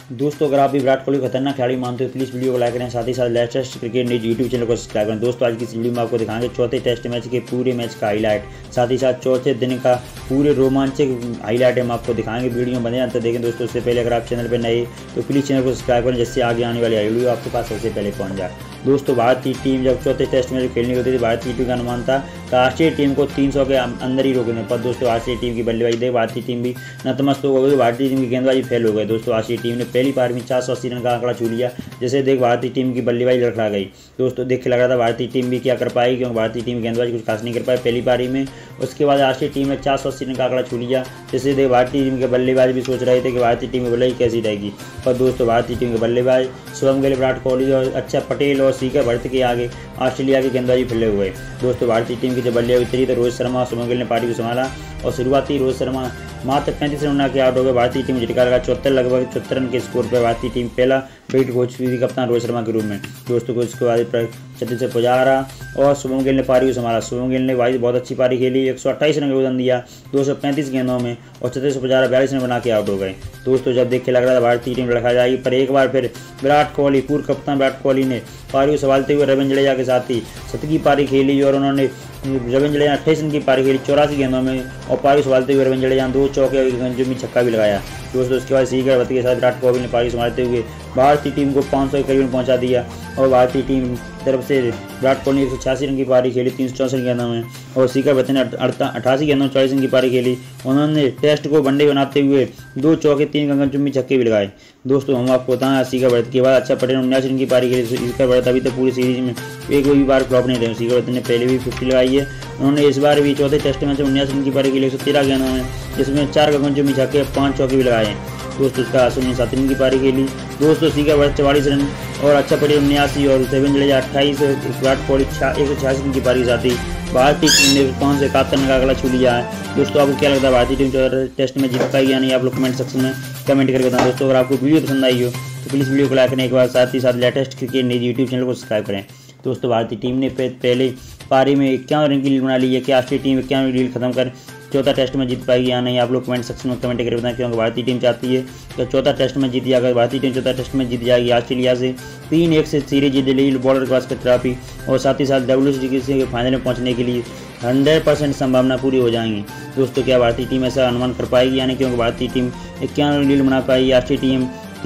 दोस्तों अगर आप भी विराट कोहली खतरनाक खिलाड़ी मानते हो प्लीज़ वीडियो को लाइक करें, साथ ही साथ latest cricket news YouTube channel को सब्सक्राइब करें। दोस्तों आज की इस वीडियो में आपको दिखाएंगे चौथे टेस्ट मैच के पूरे मैच का हाईलाइट, साथ ही साथ चौथे दिन का पूरे रोमांचक हाईलाइट हम आपको दिखाएंगे। वीडियो बने जानते देखें। दोस्तों उससे पहले अगर आप चैनल पर नए तो प्लीज़ चैनल को सब्सक्राइब करें, जिससे आगे आने वाली वीडियो आपके पास सबसे पहले पहुँच जाए। दोस्तों भारतीय टीम जब चौथे टेस्ट मैच खेलनी होती थी, भारतीय टीम का अनुमान था राष्ट्रीय टीम को 300 के अंदर ही रोकने पर। दोस्तों राष्ट्रीय टीम की बल्लेबाजी देख भारतीय टीम भी नतमस्तक हो गई, भारतीय टीम की गेंदबाजी फेल हो गई। दोस्तों राष्ट्रीय टीम ने पहली पारी में 480 रन का आंकड़ा छू लिया, जैसे देख भारतीय टीम की बल्लेबाजी लड़खड़ा गई। दोस्तों देख के लग रहा था भारतीय टीम भी क्या कर पाएगी, क्योंकि भारतीय टीम गेंदबाजी कुछ खास नहीं कर पाई पहली पारी में। उसके बाद राष्ट्रीय टीम ने 480 रन का आंकड़ा छू लिया, जैसे देख भारतीय टीम के बल्लेबाज भी सोच रहे थे कि भारतीय टीम की बल्लेबाजी कैसी रहेगी। पर दोस्तों भारतीय टीम के बल्लेबाज शुभम गिल, विराट कोहली और अक्षर पटेल और शिखर भरत के आगे ऑस्ट्रेलिया की गेंदबाजी फैले हुए। दोस्तों भारतीय टीम की जब बल्लेबाजी उतरी तो रोहित शर्मा और शुभम गिल ने पारी को संभाला और शुरुआती रोहित शर्मा मात्र 35 रन बना के आउट हो गए। भारतीय टीम झटका लगा 74 लगभग 74 रन के स्कोर पर भारतीय टीम पहला विकेट खो चुकी थी कप्तान रोहित शर्मा के रूप में। दोस्तों को इसके बाद 36 पुजारा और शुभम गिल ने पारी को संभाला। शुभम गिल ने भाई बहुत अच्छी पारी खेली, 128 रन का योगदान दिया 235 गेंदों में और 36 पुजारा 42 रन बना के आउट हो गए। दोस्तों जब देख के लग रहा था भारतीय टीम लड़खड़ा जाएगी, पर एक बार फिर विराट कोहली पूर्व कप्तान विराट कोहली ने पारी को संभालते हुए रविंद्र जडेजा के साथ ही शतकीय पारी खेली और उन्होंने रविंद्र जडेजा 28 रन की पारी खेली 84 गेंदों में और पारी संभालते हुए रविंद्र जडेजा 2 चौके और एक छक्का भी लगाया। दोस्तों उसके बाद शिखर भरत के साथ विराट कोहली ने पारी संभालते हुए भारतीय टीम को 500 के करीब पहुंचा दिया और भारतीय टीम तरफ से विराट कोहली ने 186 रन की पारी खेली 364 गेंदों में और शिखर भरत ने 88 गेंदों में 40 रन की पारी खेली। उन्होंने टेस्ट को वनडे बनाते हुए 2 चौके 3 गगनचुंबी छक्के भी लगाए। दोस्तों हम आपको बताएं शिखर भरत के बाद अक्षर पटेल ने 79 रन की पारी खेली। शिखर भरत अभी तक पूरी सीरीज में एक भी बार फ्लॉप नहीं रहे। शिखर भरत ने पहले भी 50 लगाई है, उन्होंने इस बार भी चौथे टेस्ट मैच में 79 रन की पारी खेली 113 गेंदों में, जिसमें 4 गगनचुंबी छक्के 5 चौके भी लगाए। दोस्तों उसका अश्विन ने 7 रन की पारी खेली। दोस्तों शिखर भरत 44 रन और अक्षर पटेल 79 और रविंद्र जडेजा 28 विराट कोहली 186 रन की पारी के साथ ही भारतीय टीम ने 571 रन का आंकड़ा छू लिया है। दोस्तों आपको क्या लगता है भारतीय टीम टेस्ट में जीत पाएगी या नहीं, आप लोग कमेंट सेक्शन में कमेंट करके बताएं। दोस्तों अगर आपको वीडियो पसंद आई हो तो प्लीज़ वीडियो को लाइक करें एक बार, साथ ही साथ latest cricket news YouTube channel को सब्सक्राइब करें। दोस्तों भारतीय टीम ने पहले पारी में 51 रन की लीड बना ली है, क्या राष्ट्रीय टीम 51 लीड खत्म कर चौथा टेस्ट में जीत पाएगी या नहीं, आप लोग कमेंट सेक्शन में कमेंट करके बताएं। क्योंकि भारतीय टीम चाहती है कि चौथा टेस्ट में जीत जाए। अगर भारतीय टीम चौथा टेस्ट में जीत जाएगी ऑस्ट्रेलिया से 3-1 से सीरीज जीत लेगी बॉर्डर क्रॉस ट्रॉफी और साथ ही साथ WCC के फाइनल में पहुंचने के लिए 100% संभावना पूरी हो जाएंगी। दोस्तों क्या भारतीय टीम ऐसा अनुमान कर पाएगी यानी, क्योंकि भारतीय टीम 51 लीड बना पाएगी, राष्ट्रीय टीम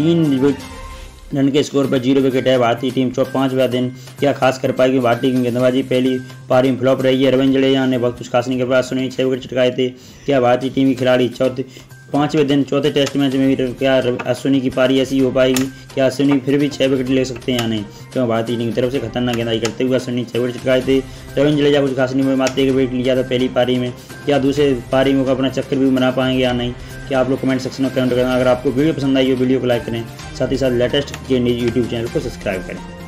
3 रन के स्कोर पर 0 विकेट है। भारतीय टीम 5वें दिन क्या खास कर पाएगी। भारतीय टीम गेंदबाजी पहली पारी में फ्लॉप रही है, रविंद्र जडेजा ने बहुत कुछ खास नहीं कर पाया, अश्विन ने 6 विकेट चटकाए थे। क्या भारतीय टीम की खिलाड़ी 5वें दिन चौथे टेस्ट मैच में भी क्या अश्विनी की पारी ऐसी हो पाएगी, क्या अश्विनी फिर भी 6 विकेट ले सकते हैं या नहीं, क्योंकि भारतीय टीम की तरफ से खतरनाक गेंदबाजी करते हुए अश्विनी 6 विकेट चटकाए थे। रविंद्र जडेजा कुछ खास नहीं, मात्र 1 विकेट लिया था पहली पारी में, क्या दूसरे पारी में अपना चक्कर भी बना पाएंगे या नहीं, क्या आप लोग कमेंट सेक्शन में कमेंट करना। अगर आपको वीडियो पसंद आई हो वीडियो को लाइक करें, साथ ही साथ लेटेस्ट यूट्यूब चैनल को सब्सक्राइब करें।